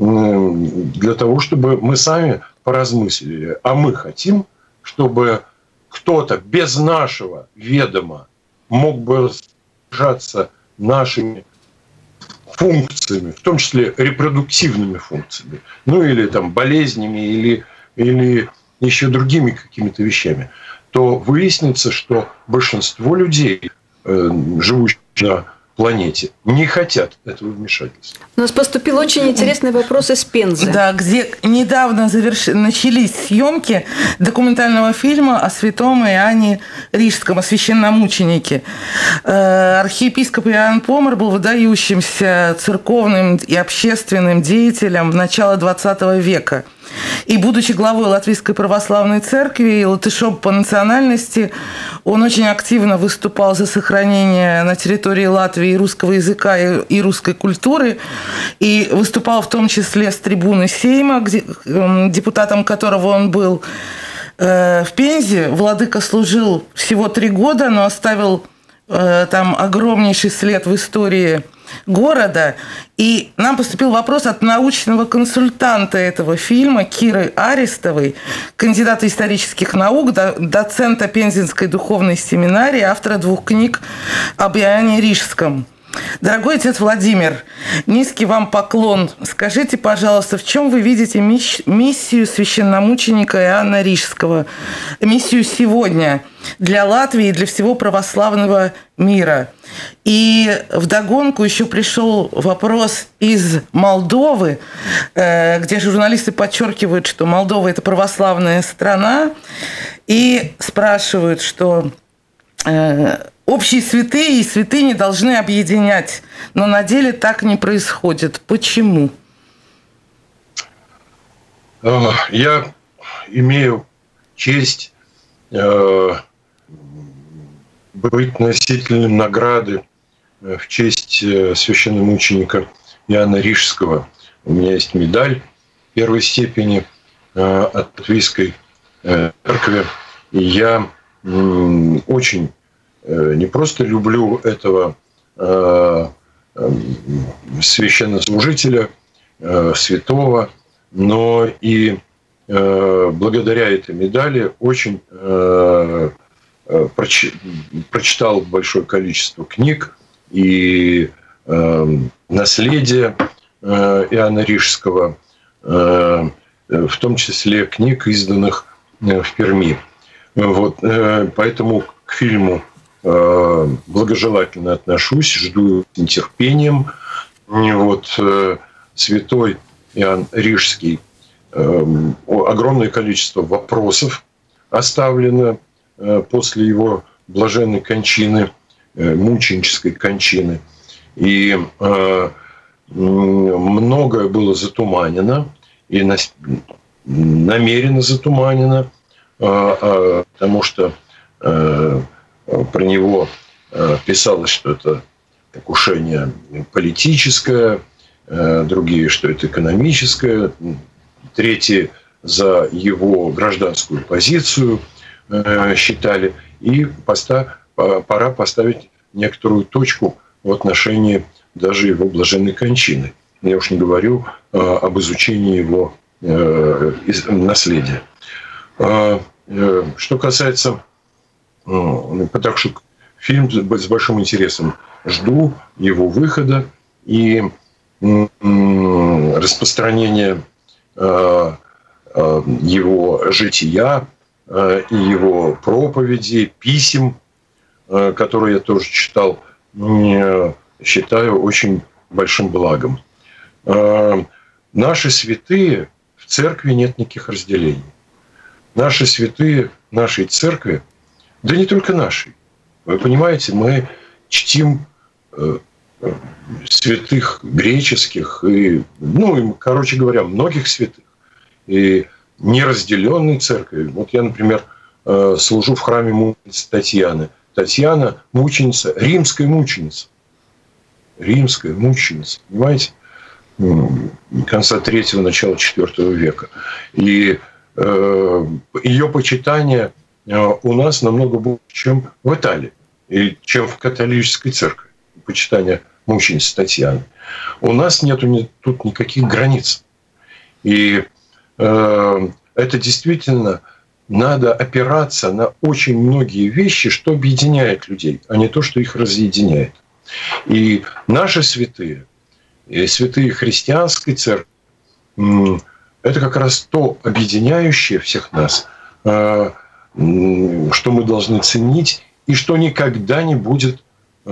того, чтобы мы сами поразмыслили. А мы хотим, чтобы кто-то без нашего ведома мог бы распоряжаться нашими функциями, в том числе репродуктивными функциями, ну или там болезнями, или еще другими какими-то вещами, то выяснится, что большинство людей, живущих на планете, не хотят этого вмешательства. У нас поступил очень интересный вопрос из Пензы. Да, где недавно начались съемки документального фильма о святом Иоанне Рижском, о священномученике. Архиепископ Иоанн Помер был выдающимся церковным и общественным деятелем начала XX века. И, будучи главой Латвийской православной церкви и латышом по национальности, он очень активно выступал за сохранение на территории Латвии русского языка и русской культуры, и выступал в том числе с трибуны Сейма, депутатом которого он был. В Пензе владыка служил всего 3 года, но оставил там огромнейший след в истории города. И нам поступил вопрос от научного консультанта этого фильма Киры Арестовой, кандидата исторических наук, доцента Пензенской духовной семинарии, автора 2 книг об Иоанне Рижском. Дорогой отец Владимир, низкий вам поклон. Скажите, пожалуйста, в чем вы видите миссию священномученика Иоанна Рижского, миссию сегодня для Латвии и для всего православного мира? И вдогонку еще пришел вопрос из Молдовы, где журналисты подчеркивают, что Молдова – это православная страна, и спрашивают, что общие святые и святыни должны объединять, но на деле так не происходит. Почему? Я имею честь быть носителем награды в честь священномученика Иоанна Рижского. У меня есть медаль 1 степени от Латвийской церкви. И я очень не просто люблю этого священнослужителя, святого, но и благодаря этой медали очень прочитал большое количество книг и наследия Иоанна Рижского, в том числе книг, изданных в Перми. Вот, поэтому к фильму благожелательно отношусь, жду с нетерпением. Вот, святой Иоанн Рижский, огромное количество вопросов оставлено после его блаженной кончины, мученической кончины. И многое было затуманено, и намеренно затуманено, потому что про него писалось, что это покушение политическое, другие, что это экономическое, третьи за его гражданскую позицию считали. И пора поставить некоторую точку в отношении даже его блаженной кончины. Я уж не говорю об изучении его наследия. Что касается... Так что фильм с большим интересом жду его выхода и распространения его жития и его проповедей, писем, которые я тоже читал, считаю очень большим благом. Наши святые, в церкви нет никаких разделений. Наши святые нашей церкви, да не только нашей. Вы понимаете, мы чтим святых греческих и, короче говоря, многих святых. И неразделенной церкви. Вот я, например, служу в храме мученицы Татьяны. Татьяна – мученица, римская мученица. Римская мученица, понимаете? Конца 3-го, начала 4 века. И ее почитание у нас намного больше, чем в Италии, и чем в католической церкви. Почитание мученицы Татьяны. У нас нету тут никаких границ. И это действительно надо опираться на очень многие вещи, что объединяет людей, а не то, что их разъединяет. И наши святые, и святые христианской церкви, это как раз то объединяющее всех нас, что мы должны ценить, и что никогда не будет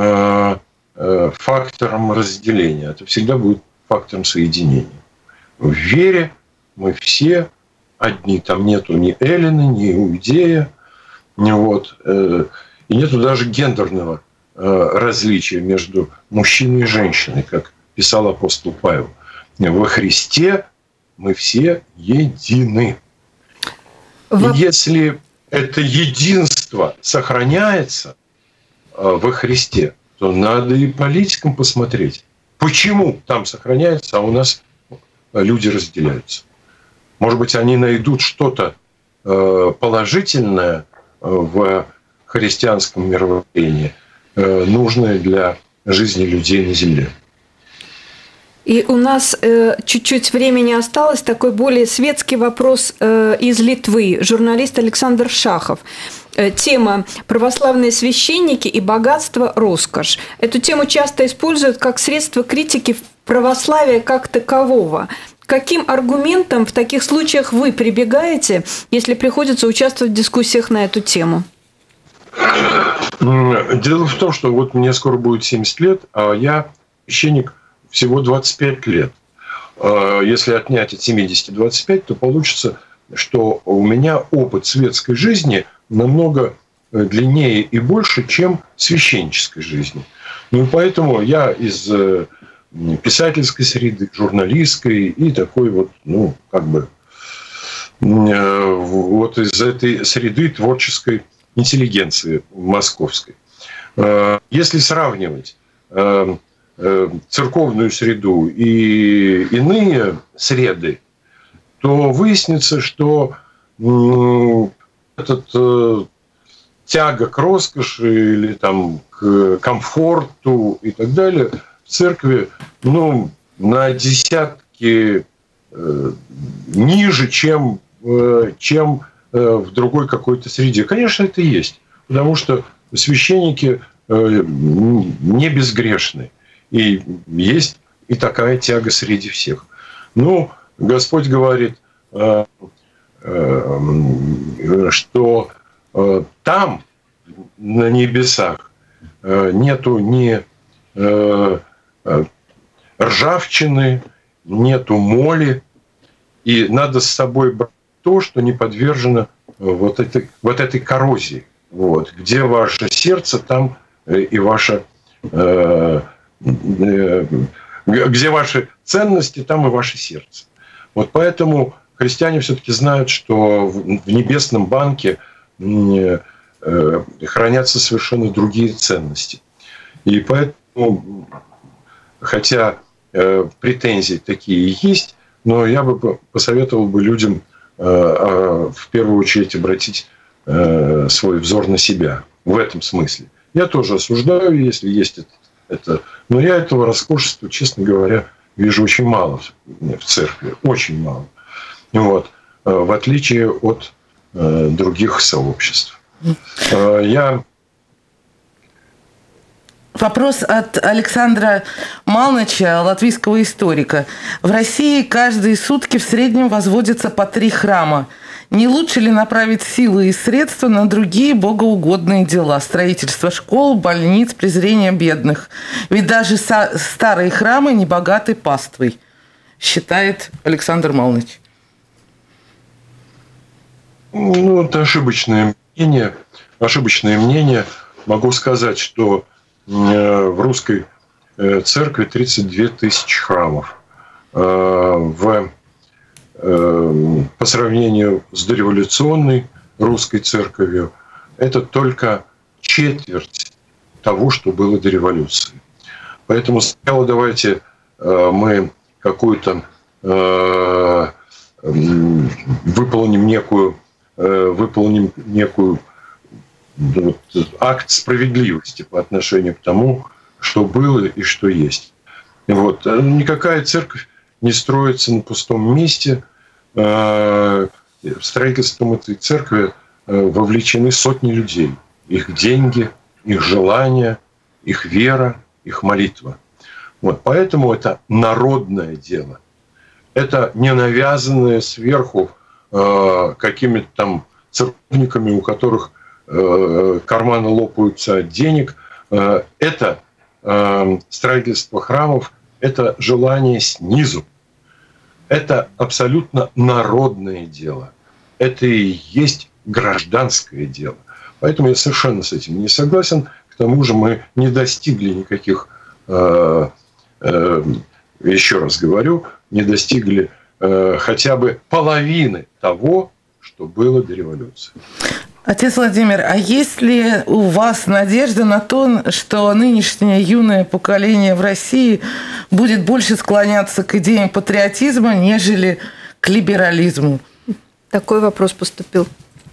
фактором разделения. Это всегда будет фактором соединения. В вере мы все одни. Там нету ни эллина, ни иудея. Вот. И нету даже гендерного различия между мужчиной и женщиной, как писал апостол Павел. Во Христе мы все едины. И если это единство сохраняется во Христе, то надо и политикам посмотреть, почему там сохраняется, а у нас люди разделяются. Может быть, они найдут что-то положительное в христианском мировоззрении, нужное для жизни людей на земле. И у нас чуть-чуть времени осталось. Такой более светский вопрос из Литвы. Журналист Александр Шахов. Тема «Православные священники и богатство, роскошь». Эту тему часто используют как средство критики православия как такового. Каким аргументам в таких случаях вы прибегаете, если приходится участвовать в дискуссиях на эту тему? Дело в том, что вот мне скоро будет 70 лет, а я священник всего 25 лет. Если отнять от 70 25, то получится, что у меня опыт светской жизни намного длиннее и больше, чем священнической жизни. Ну, поэтому я из писательской среды, журналистской и такой вот, вот из этой среды творческой интеллигенции московской. Если сравнивать церковную среду и иные среды, то выяснится, что тяга к роскоши или там, к комфорту и так далее в церкви на десятки ниже, чем в другой какой-то среде. Конечно, это есть, потому что священники не безгрешны, и есть и такая тяга среди всех. Ну, Господь говорит, что там, на небесах, нету ни ржавчины, нету моли, и надо с собой брать то, что не подвержено вот этой коррозии. Вот. Где ваше сердце, там и ваше... Где ваши ценности, там и ваше сердце. Вот поэтому христиане все-таки знают, что в небесном банке хранятся совершенно другие ценности. И поэтому, хотя претензии такие есть, но я бы посоветовал бы людям в первую очередь обратить свой взор на себя в этом смысле. Я тоже осуждаю, если есть это, но я этого роскошества, честно говоря, вижу очень мало в церкви, очень мало. Вот. В отличие от других сообществ. Вопрос от Александра Малныча, латвийского историка. В России каждые сутки в среднем возводится по 3 храма. Не лучше ли направить силы и средства на другие богоугодные дела? Строительство школ, больниц, презрение бедных. Ведь даже старые храмы не богаты паствой, считает Александр Малныч. Ну, это ошибочное мнение. Могу сказать, что в русской церкви 32 тысячи храмов. По сравнению с дореволюционной русской церковью, это только четверть того, что было до революции. Поэтому сначала давайте мы какую-то выполним некую акт справедливости по отношению к тому, что было и что есть. Вот. Никакая церковь не строится на пустом месте. В строительством этой церкви вовлечены сотни людей. Их деньги, их желания, их вера, их молитва. Вот. Поэтому это народное дело. Это не навязанное сверху какими-то там церковниками, у которых карманы лопаются от денег. Это строительство храмов, это желание снизу. Это абсолютно народное дело. Это и есть гражданское дело. Поэтому я совершенно с этим не согласен. К тому же мы не достигли никаких, еще раз говорю, не достигли хотя бы половины того, что было до революции. Отец Владимир, а есть ли у вас надежда на то, что нынешнее юное поколение в России будет больше склоняться к идеям патриотизма, нежели к либерализму? Такой вопрос поступил.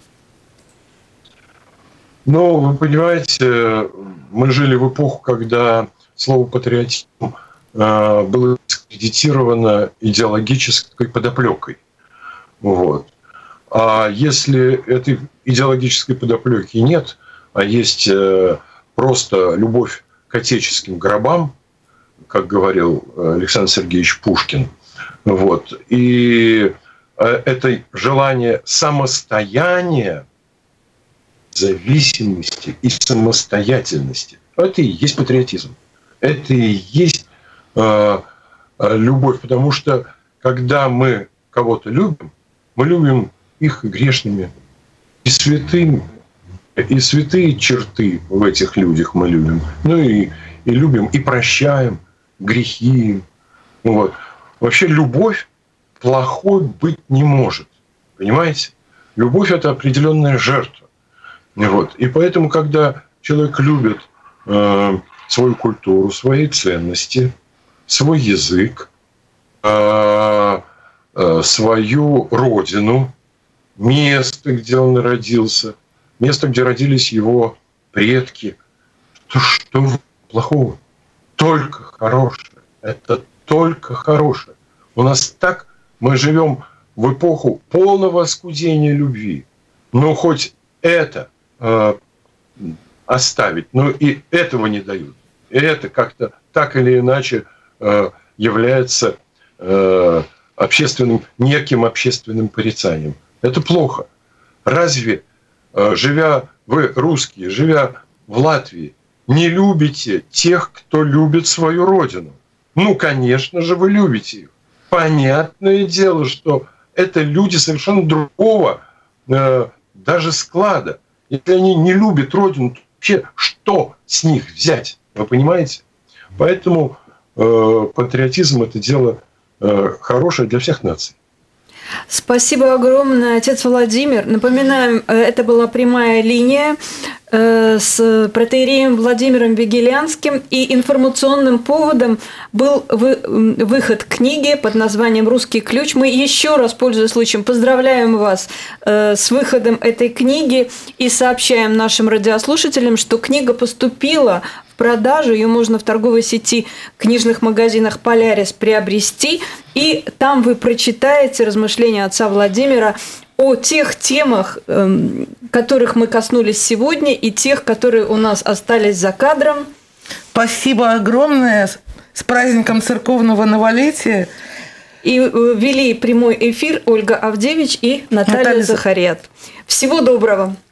Ну, вы понимаете, мы жили в эпоху, когда слово «патриотизм» было дискредитировано идеологической подоплекой. Вот. А если этой идеологической подоплеки нет, а есть просто любовь к отеческим гробам, как говорил Александр Сергеевич Пушкин, вот, и это желание самостояния, зависимости и самостоятельности, это и есть патриотизм. Это и есть любовь, потому что когда мы кого-то любим, мы любим их грешными и святыми, и святые черты в этих людях мы любим. Ну и любим, и прощаем грехи. Вот. Вообще любовь плохой быть не может. Понимаете? Любовь – это определенная жертва. Вот. И поэтому, когда человек любит свою культуру, свои ценности, свой язык, свою родину, место, где он родился, место, где родились его предки, то что плохого? Только хорошее. Это только хорошее. У нас так Мы живем в эпоху полного оскудения любви. Но хоть это оставить, но и этого не дают. И это как-то так или иначе является неким общественным порицанием. Это плохо. Разве, вы русские, живя в Латвии, не любите тех, кто любит свою родину? Ну, конечно же, вы любите их. Понятное дело, что это люди совершенно другого даже склада. Если они не любят родину, то вообще что с них взять? Вы понимаете? Поэтому патриотизм – это дело хорошее для всех наций. Спасибо огромное, отец Владимир. Напоминаем, это была прямая линия с протоиереем Владимиром Вигелянским, и информационным поводом был выход книги под названием «Русский ключ». Мы еще раз, пользуясь случаем, поздравляем вас с выходом этой книги и сообщаем нашим радиослушателям, что книга поступила в продажу, ее можно в торговой сети книжных магазинах «Полярис» приобрести, и там вы прочитаете размышления отца Владимира о тех темах, которых мы коснулись сегодня, и тех, которые у нас остались за кадром. Спасибо огромное. С праздником церковного новолетия. И вели прямой эфир Ольга Авдевич и Наталья Захарьян. Всего доброго.